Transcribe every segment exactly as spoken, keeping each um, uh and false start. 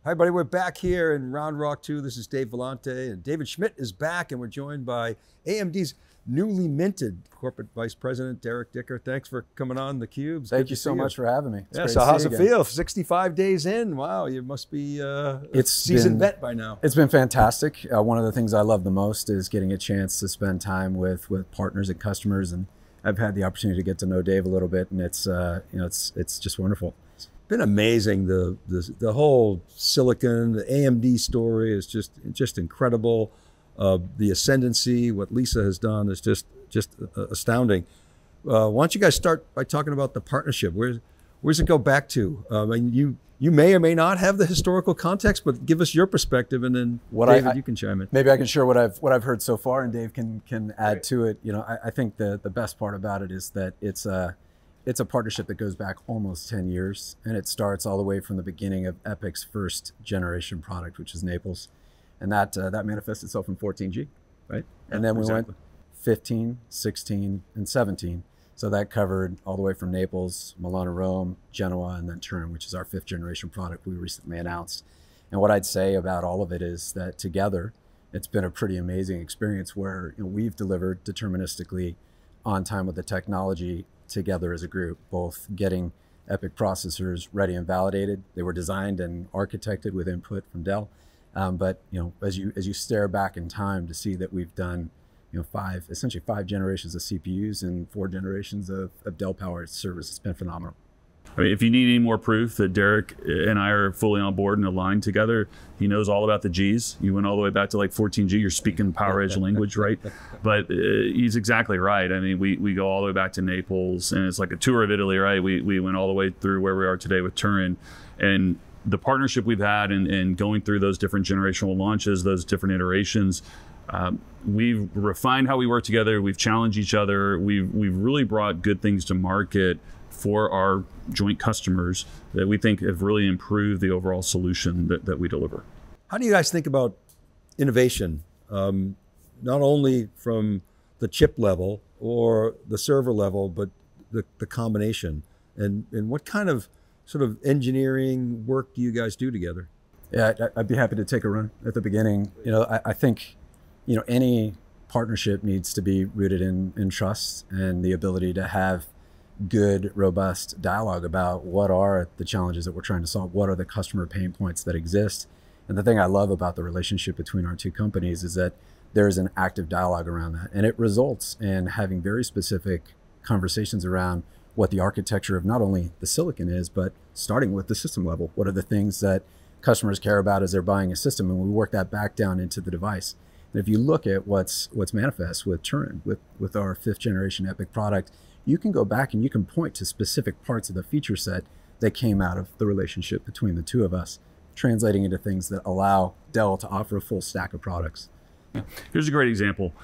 Hi, everybody. We're back here in Round Rock two. This is Dave Vellante, and David Schmidt is back, and we're joined by A M D's newly minted Corporate Vice President, Dave Dicker. Thanks for coming on theCUBE. Thank you so much for having me. It's yeah, great so to how's see it you again. feel? sixty-five days in. Wow, you must be uh, a It's seasoned been- vet by now. It's been fantastic. Uh, one of the things I love the most is getting a chance to spend time with with partners and customers, and I've had the opportunity to get to know Dave a little bit, and it's uh, you know it's it's just wonderful. It's been amazing. The, the the whole silicon, the A M D story is just just incredible. Uh, the ascendancy, what Lisa has done is just just astounding. Uh, why don't you guys start by talking about the partnership? Where where's it go back to? Uh, I mean, you you may or may not have the historical context, but give us your perspective, and then What David, I, you can chime in. Maybe I can share what I've what I've heard so far, and Dave can can add right. to it. You know, I, I think the the best part about it is that it's a it's a partnership that goes back almost ten years, and it starts all the way from the beginning of Epyc's first generation product, which is Naples, and that uh, that manifests itself in fourteen G, right? Yeah, and then we exactly. went fifteen, sixteen, and seventeen. So that covered all the way from Naples, Milan and Rome, Genoa, and then Turin, which is our fifth generation product we recently announced. And what I'd say about all of it is that together, it's been a pretty amazing experience where you know, we've delivered deterministically on time with the technology together as a group, both getting Epyc processors ready and validated. They were designed and architected with input from Dell. Um, but you know, as you as you stare back in time to see that we've done you know, five, essentially five generations of C P Us and four generations of, of Dell powered servers. It's been phenomenal. I mean, if you need any more proof that Derek and I are fully on board and aligned together, he knows all about the G's. You went all the way back to like fourteen G. You're speaking PowerEdge language, right? But uh, he's exactly right. I mean, we, we go all the way back to Naples, and it's like a tour of Italy, right? We, we went all the way through where we are today with Turin. And the partnership we've had and, and going through those different generational launches, those different iterations, Um, we've refined how we work together. We've challenged each other. We've, we've really brought good things to market for our joint customers that we think have really improved the overall solution that, that we deliver. How do you guys think about innovation, um, not only from the chip level or the server level, but the, the combination? And, and what kind of sort of engineering work do you guys do together? Yeah, I'd be happy to take a run at the beginning. You know, I, I think you know, any partnership needs to be rooted in, in trust and the ability to have good, robust dialogue about what are the challenges that we're trying to solve, what are the customer pain points that exist. And the thing I love about the relationship between our two companies is that there is an active dialogue around that. And it results in having very specific conversations around what the architecture of not only the silicon is, but starting with the system level. What are the things that customers care about as they're buying a system? And we work that back down into the device. And if you look at what's what's manifest with Turin, with, with our fifth generation Epyc product, you can go back and you can point to specific parts of the feature set that came out of the relationship between the two of us, translating into things that allow Dell to offer a full stack of products. Here's a great example.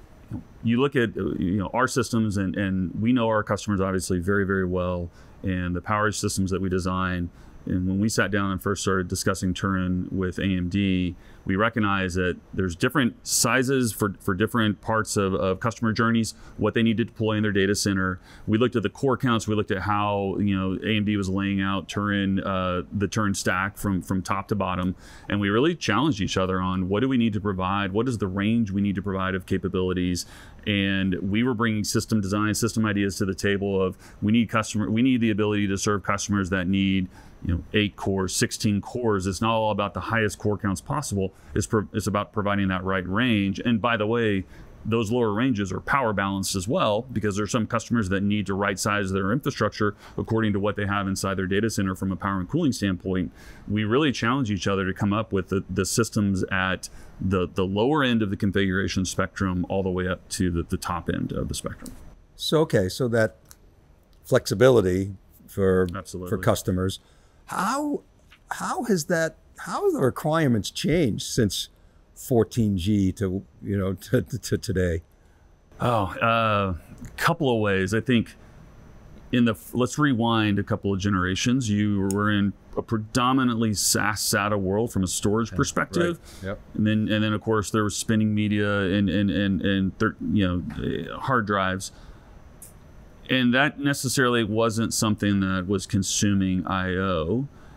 You look at you know our systems, and, and we know our customers obviously very, very well, and the PowerEdge systems that we design. And when we sat down and first started discussing Turin with A M D, we recognized that there's different sizes for, for different parts of, of customer journeys, what they need to deploy in their data center. We looked at the core counts. We looked at how you know A M D was laying out Turin, uh, the Turin stack from, from top to bottom. And we really challenged each other on what do we need to provide? What is the range we need to provide of capabilities? And we were bringing system design, system ideas to the table of we need customer, we need the ability to serve customers that need you know, eight cores, sixteen cores. It's not all about the highest core counts possible. It's, pro it's about providing that right range. And by the way, those lower ranges are power balanced as well, because there are some customers that need to right size their infrastructure according to what they have inside their data center from a power and cooling standpoint. We really challenge each other to come up with the, the systems at the, the lower end of the configuration spectrum all the way up to the, the top end of the spectrum. So, okay, so that flexibility for, Absolutely. for customers, How how has that how have the requirements changed since fourteen G to you know to, to, to today? Oh, a uh, couple of ways. I think in the let's rewind a couple of generations. You were in a predominantly SaaS SATA world from a storage perspective, right. Yep. and then and then of course there was spinning media and and and and you know hard drives. And that necessarily wasn't something that was consuming I O.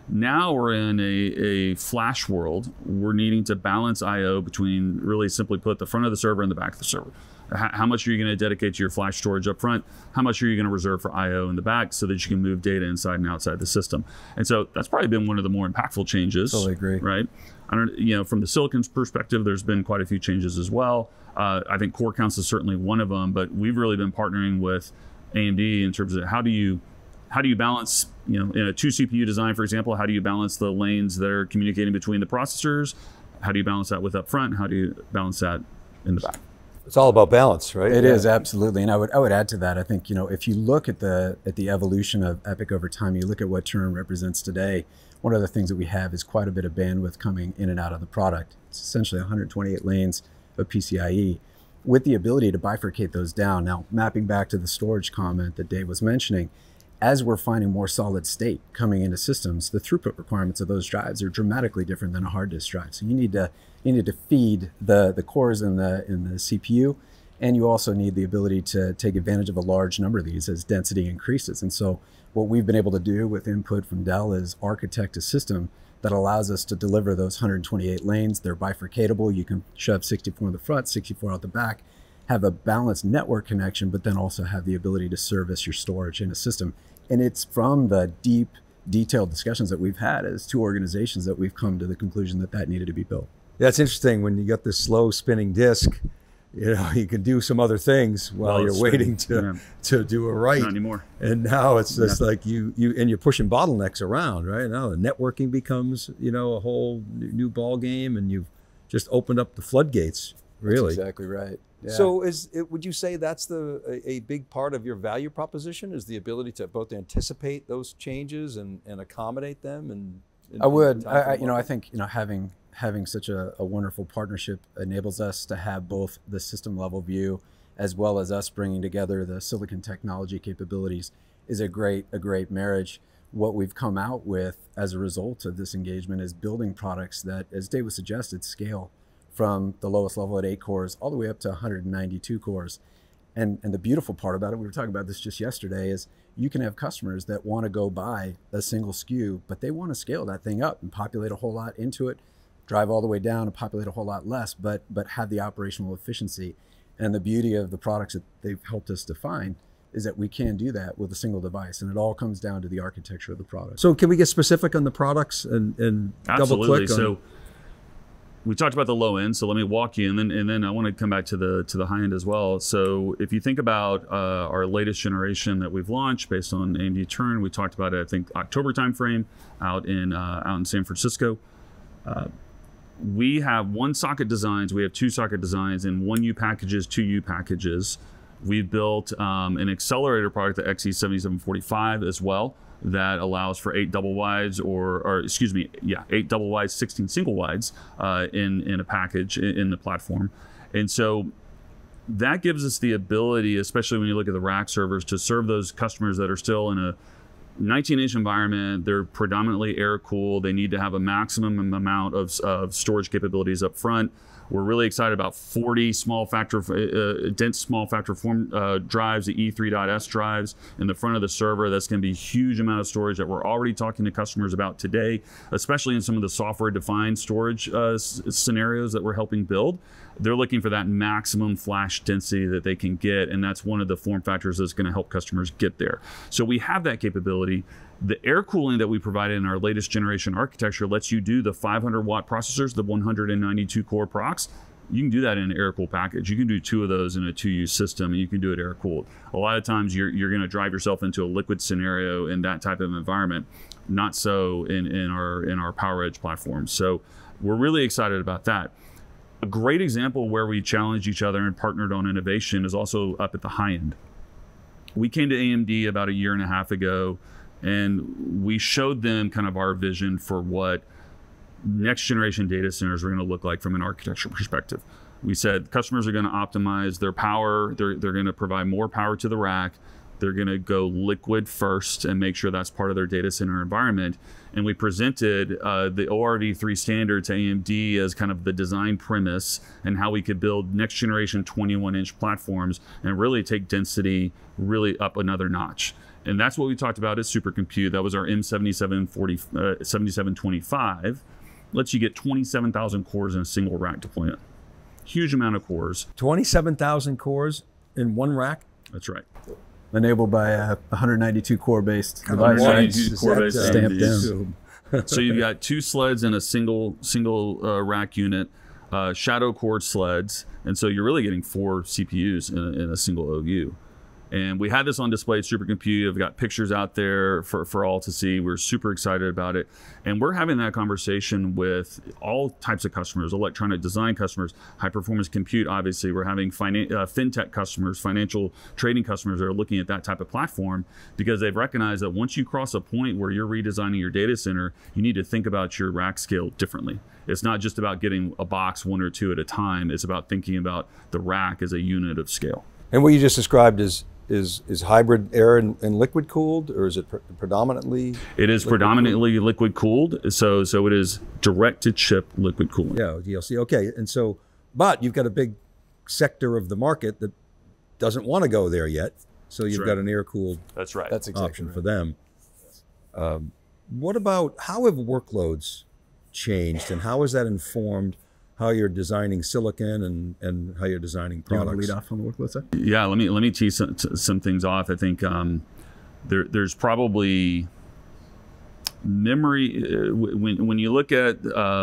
Now we're in a, a flash world. We're needing to balance I O between, really simply put, the front of the server and the back of the server. How, how much are you going to dedicate to your flash storage up front? How much are you going to reserve for I O in the back so that you can move data inside and outside the system? And so that's probably been one of the more impactful changes. Totally agree. Right? I don't, you know, from the Silicon's perspective, there's been quite a few changes as well. Uh, I think core counts is certainly one of them, but we've really been partnering with A M D in terms of how do you how do you balance, you know, in a two C P U design, for example, how do you balance the lanes that are communicating between the processors? How do you balance that with upfront? How do you balance that in the back? It's all about balance, right? It yeah. is, absolutely. And I would I would add to that. I think, you know, if you look at the at the evolution of Epyc over time, you look at what Turin represents today, one of the things that we have is quite a bit of bandwidth coming in and out of the product. It's essentially one hundred twenty-eight lanes of P C I E with the ability to bifurcate those down. Now, mapping back to the storage comment that Dave was mentioning, as we're finding more solid state coming into systems, the throughput requirements of those drives are dramatically different than a hard disk drive. So you need to you need to feed the the cores in the in the C P U, and you also need the ability to take advantage of a large number of these as density increases. And so what we've been able to do with input from Dell is architect a system that allows us to deliver those one hundred twenty-eight lanes. They're bifurcatable. You can shove sixty-four in the front, sixty-four out the back, have a balanced network connection, but then also have the ability to service your storage in a system. And it's from the deep, detailed discussions that we've had as two organizations that we've come to the conclusion that that needed to be built. Yeah, it's interesting when you got this slow spinning disk. You know, you can do some other things while Well, you're it's waiting to yeah. to do a write. Not anymore. And now it's just Yeah. like you you and you're pushing bottlenecks around, right? Now the networking becomes, you know, a whole new ball game, and you've just opened up the floodgates. Really, That's exactly right. Yeah. So, is it, would you say that's the a, a big part of your value proposition? Is the ability to both anticipate those changes and, and accommodate them? And, and I would, and I, I, you know, I think you know having having such a, a wonderful partnership enables us to have both the system level view as well as us bringing together the silicon technology capabilities is a great a great marriage. What we've come out with as a result of this engagement is building products that, as Dave suggested, scale from the lowest level at eight cores all the way up to one hundred ninety-two cores. And, and the beautiful part about it, we were talking about this just yesterday, is you can have customers that want to go buy a single S K U, but they want to scale that thing up and populate a whole lot into it, drive all the way down and populate a whole lot less, but, but have the operational efficiency. And the beauty of the products that they've helped us define is that we can do that with a single device, and it all comes down to the architecture of the product. So can we get specific on the products and, and double click on? So we talked about the low end, so let me walk you, and then and then I want to come back to the to the high end as well. So if you think about uh, our latest generation that we've launched based on A M D Turin, we talked about it, I think October timeframe out in uh, out in San Francisco. Uh, we have one socket designs, we have two socket designs, and one U packages, two U packages. We built um, an accelerator product, the X E seventy-seven forty-five as well, that allows for eight double wides, or, or excuse me, yeah, eight double wides, sixteen single wides uh, in in a package in, in the platform, and so that gives us the ability, especially when you look at the rack servers, to serve those customers that are still in a nineteen inch environment. They're predominantly air cooled. They need to have a maximum amount of, of storage capabilities up front. We're really excited about forty small factor, uh, dense small factor form uh, drives, the E three dot S drives in the front of the server. That's going to be a huge amount of storage that we're already talking to customers about today, especially in some of the software-defined storage uh, scenarios that we're helping build. They're looking for that maximum flash density that they can get, and that's one of the form factors that's going to help customers get there. So we have that capability. The air cooling that we provided in our latest generation architecture lets you do the five hundred watt processors, the one hundred ninety-two core procs. You can do that in an air cooled package. You can do two of those in a two U system, and you can do it air cooled. A lot of times you're, you're going to drive yourself into a liquid scenario in that type of environment. Not so in, in our in our PowerEdge platform. So we're really excited about that. A great example where we challenged each other and partnered on innovation is also up at the high end. We came to A M D about a year and a half ago, and we showed them kind of our vision for what next generation data centers are going to look like from an architecture perspective. We said customers are going to optimize their power. They're, they're going to provide more power to the rack. They're going to go liquid first and make sure that's part of their data center environment. And we presented uh, the O R V three standard to A M D as kind of the design premise and how we could build next generation twenty-one inch platforms and really take density really up another notch. and that's what we talked about as supercompute. That was our M seventy-seven forty, uh, seventy-seven twenty-five. Lets you get twenty-seven thousand cores in a single rack deployment. Huge amount of cores. twenty-seven thousand cores in one rack? That's right. Enabled by a one hundred ninety-two core based Kind device. of Right? ninety-two core based uh, stamped in. So you've got two sleds in a single single uh, rack unit, uh, shadow core sleds, and so you're really getting four C P Us in a, in a single O U. And we had this on display at Supercompute. I've got pictures out there for, for all to see. We're super excited about it. And we're having that conversation with all types of customers, electronic design customers, high performance compute, obviously. We're having finan uh, fintech customers, financial trading customers that are looking at that type of platform because they've recognized that once you cross a point where you're redesigning your data center, you need to think about your rack scale differently. It's not just about getting a box one or two at a time. It's about thinking about the rack as a unit of scale. And what you just described is Is is hybrid air and, and liquid cooled, or is it pre predominantly? It is predominantly liquid cooled, so so it is direct to chip liquid cooling. Yeah, D L C. Okay, and so, but you've got a big sector of the market that doesn't want to go there yet. So you've That's got right. an air cooled That's right. That's exactly option right. for them. Um, what about how have workloads changed, and how has that informed how you're designing silicon and, and how you're designing Do you want to products? lead off on the workload side? Yeah, let me let me tee some, some things off. I think um, there there's probably memory uh, when when you look at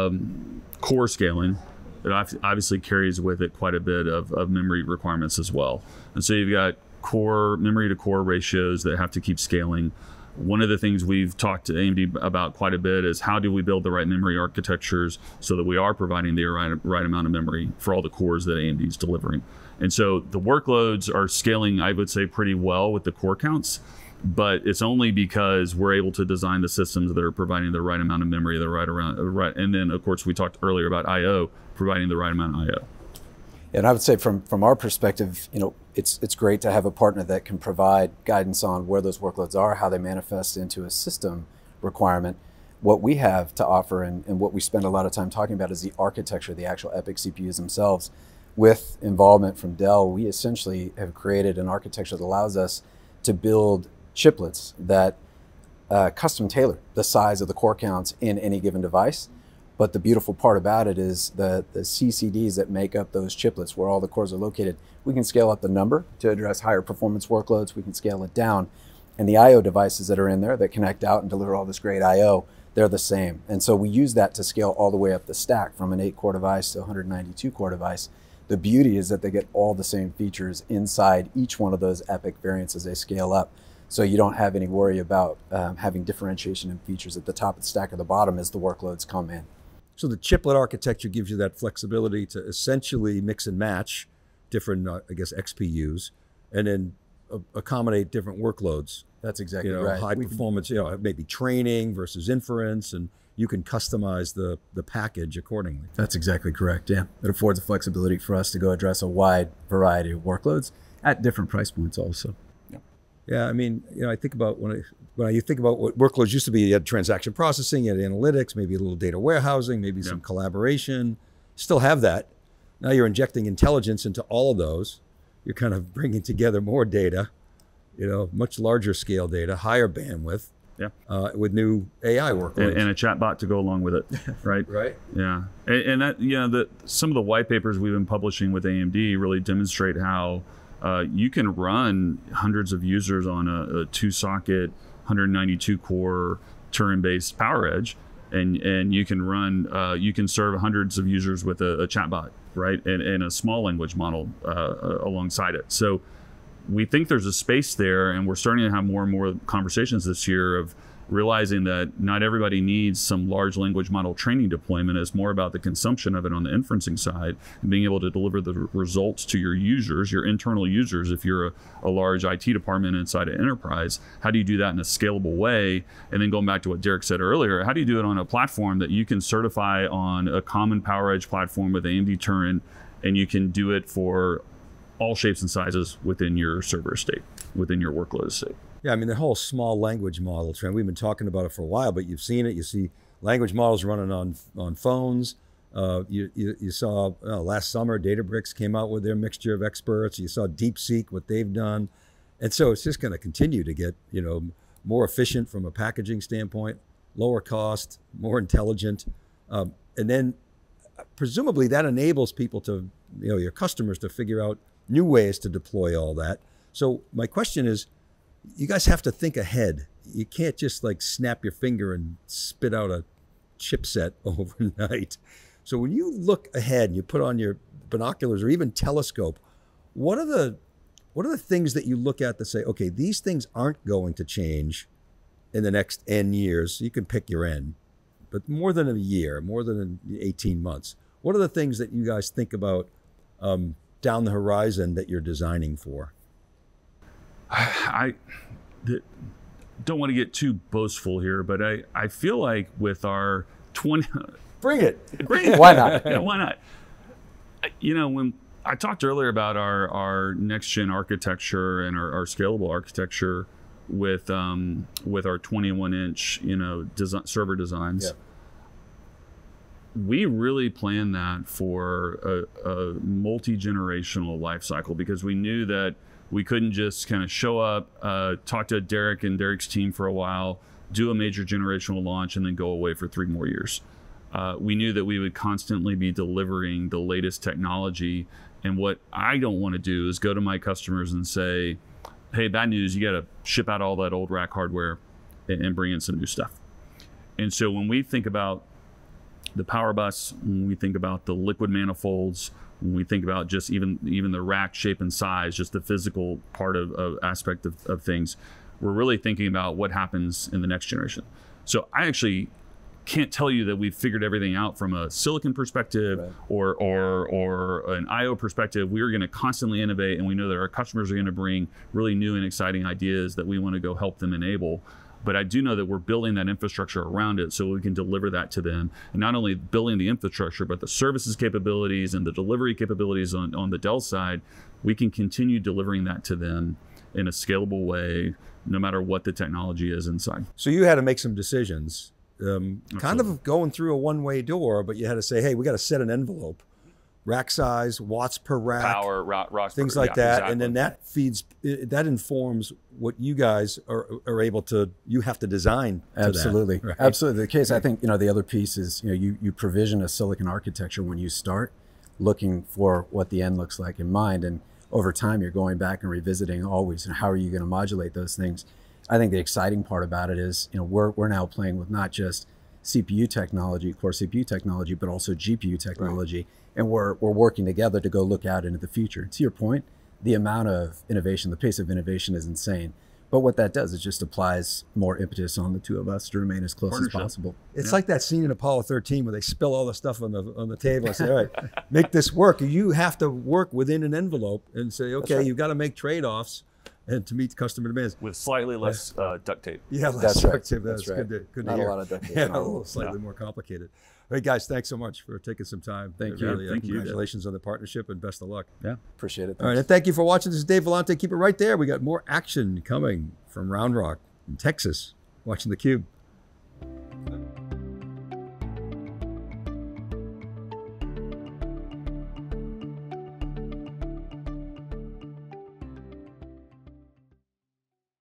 um, core scaling, it obviously carries with it quite a bit of, of memory requirements as well. And so you've got core memory to core ratios that have to keep scaling. One of the things we've talked to A M D about quite a bit is how do we build the right memory architectures so that we are providing the right, right amount of memory for all the cores that A M D is delivering. And so the workloads are scaling, I would say, pretty well with the core counts, but it's only because we're able to design the systems that are providing the right amount of memory, the right around, right. And then of course we talked earlier about I O, providing the right amount of I O. And I would say from, from our perspective, you know, it's, it's great to have a partner that can provide guidance on where those workloads are, how they manifest into a system requirement. What we have to offer and, and what we spend a lot of time talking about is the architecture, the actual Epyc C P Us themselves. With involvement from Dell, we essentially have created an architecture that allows us to build chiplets that uh, custom tailor the size of the core counts in any given device. But the beautiful part about it is the, the C C Ds that make up those chiplets where all the cores are located, we can scale up the number to address higher performance workloads, we can scale it down. And the I O devices that are in there that connect out and deliver all this great I O, they're the same. And so we use that to scale all the way up the stack from an eight core device to a one hundred ninety-two core device. The beauty is that they get all the same features inside each one of those Epyc variants as they scale up. So you don't have any worry about um, having differentiation in features at the top of the stack or the bottom as the workloads come in. So the chiplet architecture gives you that flexibility to essentially mix and match different, uh, I guess, X P Us, and then uh, accommodate different workloads. That's exactly you know, right. high We performance, you know, maybe training versus inference, and you can customize the, the package accordingly. That's exactly correct, yeah. It affords the flexibility for us to go address a wide variety of workloads at different price points also. Yeah, I mean, you know, I think about when I when I think about what workloads used to be, you had transaction processing, you had analytics, maybe a little data warehousing, maybe Yeah. some collaboration. Still have that. Now you're injecting intelligence into all of those. You're kind of bringing together more data, you know, much larger scale data, higher bandwidth, Yeah. uh, with new A I workloads. And, and a chat bot to go along with it, right? Right. Yeah, and, and that you know the some of the white papers we've been publishing with A M D really demonstrate how uh, you can run hundreds of users on a, a two-socket, one hundred ninety-two core Turin-based PowerEdge, and and you can run uh, you can serve hundreds of users with a, a chatbot, right, and, and a small language model uh, alongside it. So we think there's a space there, and we're starting to have more and more conversations this year of realizing that not everybody needs some large language model training deployment. It's more about the consumption of it on the inferencing side and being able to deliver the results to your users, your internal users. If you're a, a large I T department inside an enterprise, how do you do that in a scalable way? And then going back to what Derek said earlier, how do you do it on a platform that you can certify on a common PowerEdge platform with A M D Turin, and you can do it for all shapes and sizes within your server estate, within your workload estate? Yeah, I mean, the whole small language model trend, we've been talking about it for a while, but you've seen it. You see language models running on on phones. Uh, you, you, you saw uh, last summer, Databricks came out with their mixture of experts. You saw DeepSeek, what they've done. And so it's just going to continue to get, you know, more efficient from a packaging standpoint, lower cost, more intelligent. Um, and then presumably that enables people to, you know, your customers to figure out new ways to deploy all that. So my question is, you guys have to think ahead. You can't just like snap your finger and spit out a chipset overnight. So when you look ahead and you put on your binoculars or even telescope, what are the what are the things that you look at that say, okay, these things aren't going to change in the next N years? You can pick your N, but more than a year, more than eighteen months. What are the things that you guys think about um, down the horizon that you're designing for? I don't want to get too boastful here, but I, I feel like with our twenty... Bring it. Bring it. Why not? Yeah, why not? You know, when I talked earlier about our, our next-gen architecture and our, our scalable architecture with um, with our twenty-one inch, you know, design, server designs, yeah. we really planned that for a, a multi-generational life cycle, because we knew that we couldn't just kind of show up, uh, talk to Derek and Derek's team for a while, do a major generational launch, and then go away for three more years. Uh, we knew that we would constantly be delivering the latest technology. And what I don't want to do is go to my customers and say, hey, bad news, you got to ship out all that old rack hardware and, and bring in some new stuff. And so when we think about the power bus, when we think about the liquid manifolds, when we think about just even even the rack shape and size, just the physical part of, of aspect of, of things, we're really thinking about what happens in the next generation. So I actually can't tell you that we've figured everything out from a silicon perspective, right, or or or an I O perspective. We are going to constantly innovate, and we know that our customers are going to bring really new and exciting ideas that we want to go help them enable. But I do know that we're building that infrastructure around it so we can deliver that to them. And not only building the infrastructure, but the services capabilities and the delivery capabilities on, on the Dell side, we can continue delivering that to them in a scalable way, no matter what the technology is inside. So you had to make some decisions. Um, kind of going through a one-way door, but you had to say, hey, we got to set an envelope, rack size, watts per rack, power, raw, raw, things per, like yeah, that. exactly. And then that feeds, that informs what you guys are, are able to, you have to design to Absolutely. that, right? Absolutely. The case, I think, you know, the other piece is, you know, you, you provision a silicon architecture when you start looking for what the end looks like in mind. And over time, you're going back and revisiting always, and how are you going to modulate those things? I think the exciting part about it is, you know, we're, we're now playing with not just C P U technology, core C P U technology, but also G P U technology. Right. And we're, we're working together to go look out into the future. To your point, the amount of innovation, the pace of innovation is insane. But what that does is just applies more impetus on the two of us to remain as close as possible. It's yeah. like that scene in Apollo thirteen where they spill all the stuff on the on the table and say, all right, make this work. You have to work within an envelope and say, okay, right, you've got to make trade-offs and to meet customer demands. With slightly less uh, duct tape. Yeah, less That's duct right. tape. That's, That's right. good to, good Not to hear. a lot of duct tape. Yeah, no. a little slightly yeah. more complicated. Hey guys, thanks so much for taking some time. Thank uh, you. Really, Thank uh, you. Congratulations on the partnership and best of luck. Yeah, appreciate it. Thanks. All right, and thank you for watching. This is Dave Vellante. Keep it right there. We got more action coming from Round Rock in Texas. Watching theCUBE.